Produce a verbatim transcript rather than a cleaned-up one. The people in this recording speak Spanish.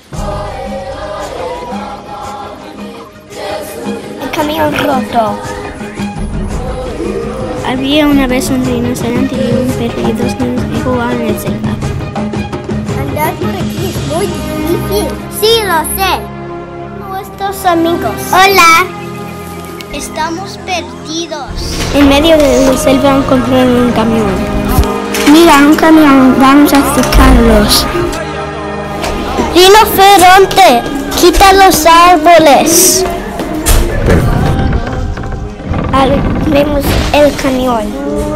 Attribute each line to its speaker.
Speaker 1: El camión roto. Había una vez un rinoceronte y un perro y dos niños que jugaban en el selva.
Speaker 2: Andar por aquí es muy difícil. Sí, lo sé. Nuestros amigos. Hola. Estamos perdidos.
Speaker 1: En medio de la selva encontraron un camión. Mira, un camión, vamos a sacarlos.
Speaker 2: Rinoceronte, quita los árboles.
Speaker 1: Vemos el camión.